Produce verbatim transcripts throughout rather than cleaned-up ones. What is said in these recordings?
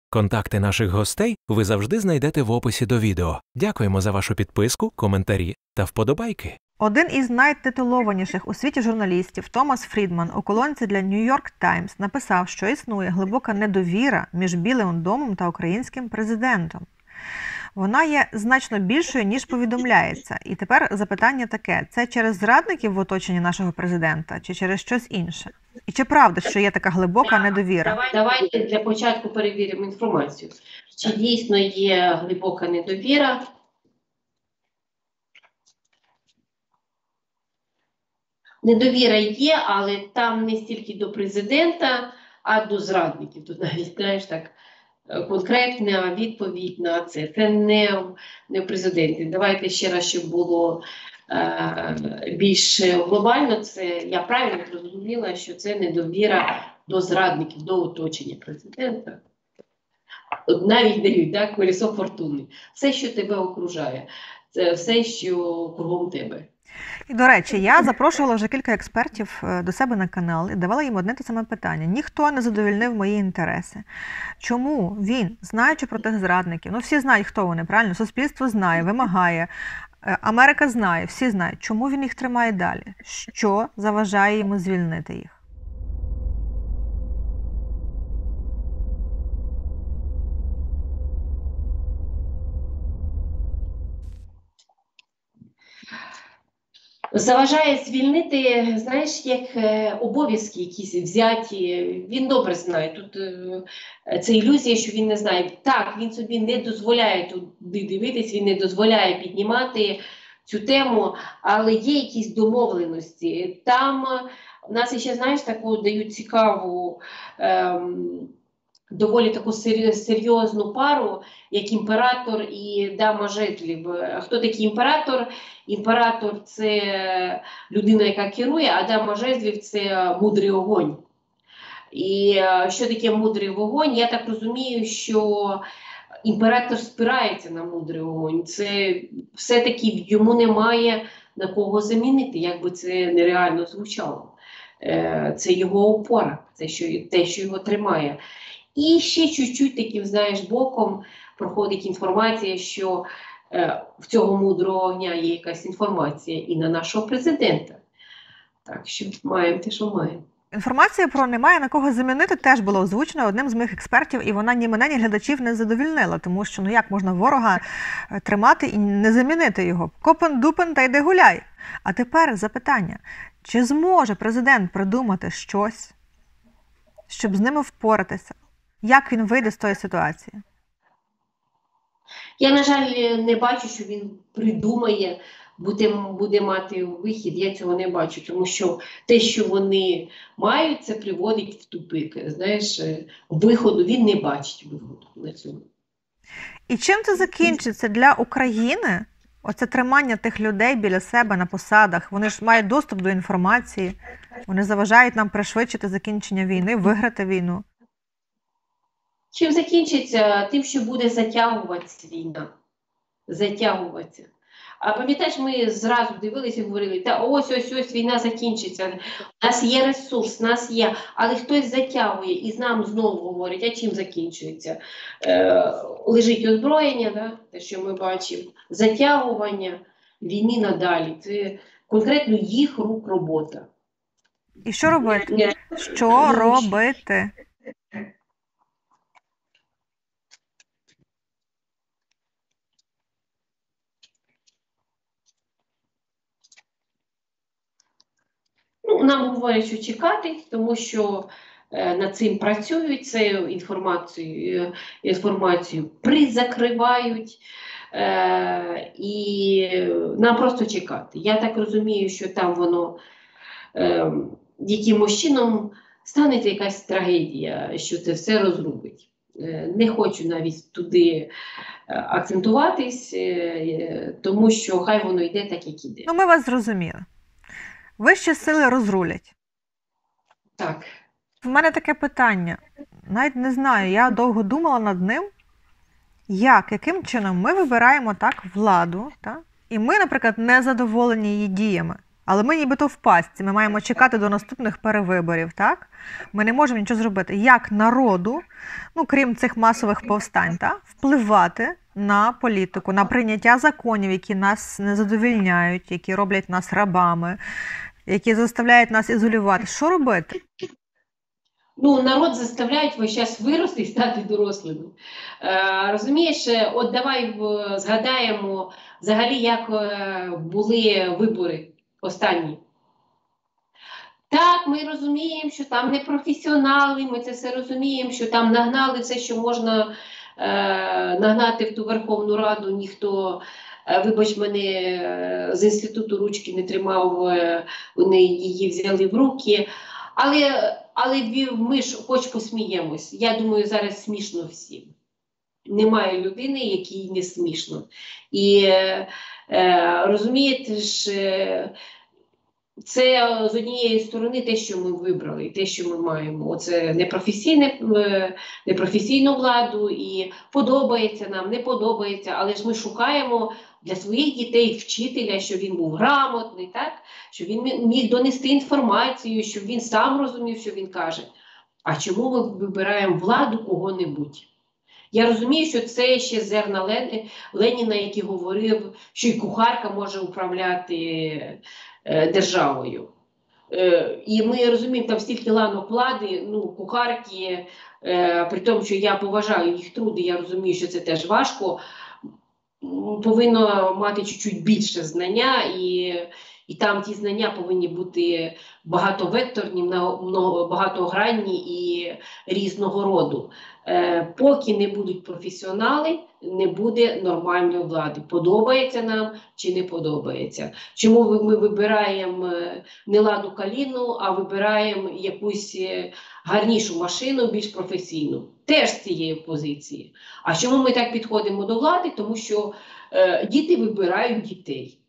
Контакти наших гостей ви завжди знайдете в описі до відео. Дякуємо за вашу підписку, коментарі та вподобайки. Один із найтитулованіших у світі журналістів Томас Фрідман у колонці для New York Times написав, що існує глибока недовіра між Білим домом та українським президентом. Вона є значно більшою, ніж повідомляється. І тепер запитання таке: це через зрадників в оточенні нашого президента чи через щось інше? І чи правда, що є така глибока недовіра? Давайте для початку перевіримо інформацію. Чи дійсно є глибока недовіра? Недовіра є, але там не стільки до президента, а до зрадників. Тут навіть, знаєш, так, конкретна відповідь на це. Це не, не в президенті. Давайте ще раз, щоб було е, більш глобально. Це я правильно зрозуміла, що це недовіра до зрадників, до оточення президента. От навіть дають, так, колесо фортуни. Все, що тебе окружає, це все, що кругом тебе. І, до речі, я запрошувала вже кілька експертів до себе на канал і давала їм одне те саме питання. Ніхто не задовольнив мої інтереси. Чому він, знаючи про тих зрадників, ну всі знають, хто вони, правильно? Суспільство знає, вимагає, Америка знає, всі знають. Чому він їх тримає далі? Що заважає йому звільнити їх? Заважає звільнити, знаєш, як е, обов'язки якісь взяті. Він добре знає. Тут е, це ілюзія, що він не знає. Так, він собі не дозволяє туди дивитись, він не дозволяє піднімати цю тему, але є якісь домовленості. Там в нас ще, знаєш, таку дають цікаву, е, доволі таку серйозну пару, як імператор і дама жезлів. Хто такий імператор? Імператор – це людина, яка керує, а дама жезлів – це мудрий огонь. І що таке мудрий вогонь? Я так розумію, що імператор спирається на мудрий огонь. Це все-таки йому немає на кого замінити, як би це нереально звучало. Це його опора, це що, те, що його тримає. І ще чуть-чуть таким, знаєш, боком проходить інформація, що е, в цього мудрого огня є якась інформація і на нашого президента. Так що маємо те, що маємо. Інформація про немає на кого замінити теж була озвучена одним з моїх експертів, і вона ні мене, ні глядачів не задовільнила, тому що, ну як можна ворога тримати і не замінити його? Копен-дупен та йди гуляй. А тепер запитання, чи зможе президент придумати щось, щоб з ними впоратися? Як він вийде з тої ситуації? Я, на жаль, не бачу, що він придумає, буде, буде мати вихід. Я цього не бачу, тому що те, що вони мають, це приводить в тупик. Знаєш, виходу він не бачить виходу на цьому. І чим це закінчиться для України? Оце тримання тих людей біля себе на посадах. Вони ж мають доступ до інформації. Вони заважають нам пришвидшити закінчення війни, виграти війну. Чим закінчиться? Тим, що буде затягуватися війна. Затягуватися. А пам'ятаєш, ми зразу дивилися і говорили, та ось-ось-ось війна закінчиться. У нас є ресурс, у нас є, але хтось затягує і нам знову говорять, а чим закінчується? Е, лежить озброєння, да? Те, що ми бачимо, затягування війни надалі. Це конкретно їх рук робота. І що робити? Що робити? Ну, нам говорять, що чекати, тому що е, над цим працюють, це інформацію, інформацію призакривають, е, і нам просто чекати. Я так розумію, що там воно е, якимось чином станеться якась трагедія, що це все розрубить. Е, не хочу навіть туди акцентуватись, е, тому що хай воно йде так, як іде. Ну, ми вас зрозуміли. Вищі сили розрулять. Так. В мене таке питання. Навіть не знаю, я довго думала над ним, як, яким чином ми вибираємо так владу, так? І ми, наприклад, не задоволені її діями. Але ми нібито в пастці, ми маємо чекати до наступних перевиборів, так? Ми не можемо нічого зробити. Як народу, ну, крім цих масових повстань, так, впливати на політику, на прийняття законів, які нас не задовільняють, які роблять нас рабами, які заставляють нас ізолювати. Що робити? Ну, народ заставляють весь час вирости і стати дорослими. Е, розумієш, от давай в, згадаємо взагалі, як е, були вибори останні. Так, ми розуміємо, що там не професіонали, ми це все розуміємо, що там нагнали все, що можна е, нагнати в ту Верховну Раду, ніхто, е, вибач мене, е, з інституту ручки не тримав, е, вони її взяли в руки. Але, але ми ж хоч посміємось. Я думаю, зараз смішно всім. Немає людини, якій не смішно. І е, розумієте ж, це з однієї сторони те, що ми вибрали, те, що ми маємо. Оце непрофесійне, непрофесійну владу, і подобається нам, не подобається, але ж ми шукаємо для своїх дітей вчителя, щоб він був грамотний, так? Щоб він міг донести інформацію, щоб він сам розумів, що він каже. А чому ми вибираємо владу кого-небудь? Я розумію, що це ще зерна Леніна, який говорив, що і кухарка може управляти е, державою. Е, і ми розуміємо, там стільки ланок влади, ну, кухарки, е, при тому, що я поважаю їх труди, я розумію, що це теж важко, повинно мати чуть-чуть більше знання, і, і там ті знання повинні бути багатовекторні, багатогранні і різного роду. Е, поки не будуть професіонали, не буде нормальної влади. Подобається нам чи не подобається. Чому ми вибираємо не ладу каліну, а вибираємо якусь гарнішу машину, більш професійну? Теж з цієї позиції. А чому ми так підходимо до влади? Тому що е, діти вибирають дітей.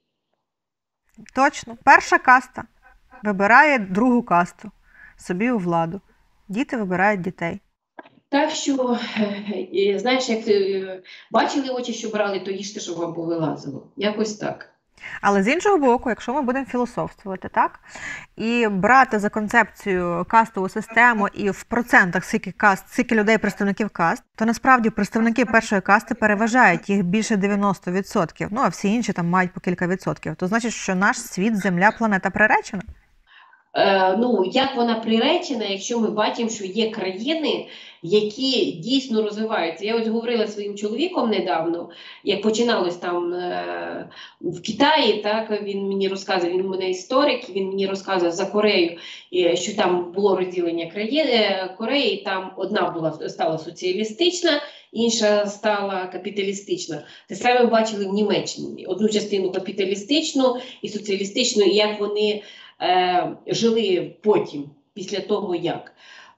Точно. Перша каста вибирає другу касту собі у владу. Діти вибирають дітей. Так що, знаєш, як бачили очі, що брали, то їжте, щоб вам повилазило. Якось так. Але з іншого боку, якщо ми будемо філософствувати, так, і брати за концепцію кастову систему і в процентах скільки каст, скільки людей представників каст, то насправді представники першої касти переважають, їх більше дев'яносто відсотків, ну а всі інші там мають по кілька відсотків. То значить, що наш світ, земля, планета приречена? Е, ну, як вона приречена, якщо ми бачимо, що є країни, які дійсно розвиваються. Я ось говорила зі своїм чоловіком недавно, як починалось там е, в Китаї, так, він мені розказував, він у мене історик, він мені розказував за Корею, е, що там було розділення країни Кореї, там одна була, стала соціалістична, інша стала капіталістична. Те саме бачили в Німеччині. Одну частину капіталістичну і соціалістичну, і як вони е, жили потім, після того як.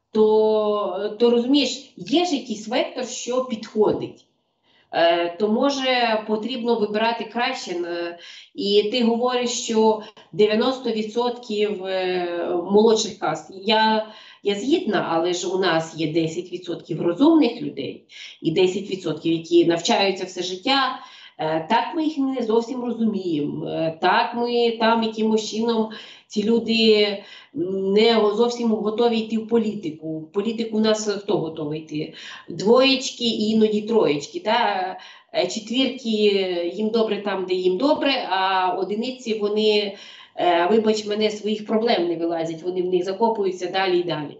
То, то розумієш, є ж якийсь вектор, що підходить. Е, то може потрібно вибирати краще. І ти говориш, що дев'яносто відсотків молодших каст. Я, я згідна, але ж у нас є десять відсотків розумних людей і десять відсотків, які навчаються все життя. Е, так ми їх не зовсім розуміємо. Е, так ми там якимось чином, ці люди не зовсім готові йти в політику. В політику у нас хто готовий йти? Двоєчки і іноді троєчки. Та? Четвірки їм добре там, де їм добре, а одиниці вони, вибач мене, своїх проблем не вилазять, вони в них закопуються далі і далі.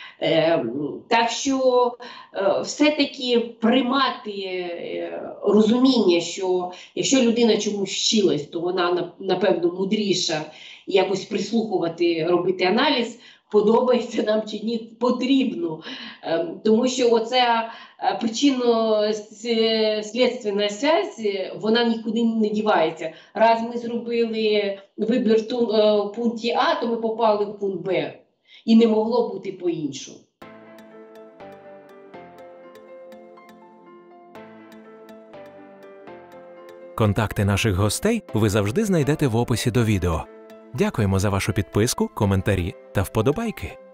Так що все-таки приймати розуміння, що якщо людина чомусь вчилась, то вона, напевно, мудріша, і якось прислухувати, робити аналіз, подобається нам чи ні, потрібно. Тому що оця причинно-слідственна зв'язь, вона нікуди не дівається. Раз ми зробили вибір в пункті А, то ми попали в пункт Б. І не могло бути по-іншому. Контакти наших гостей ви завжди знайдете в описі до відео. Дякуємо за вашу підписку, коментарі та вподобайки.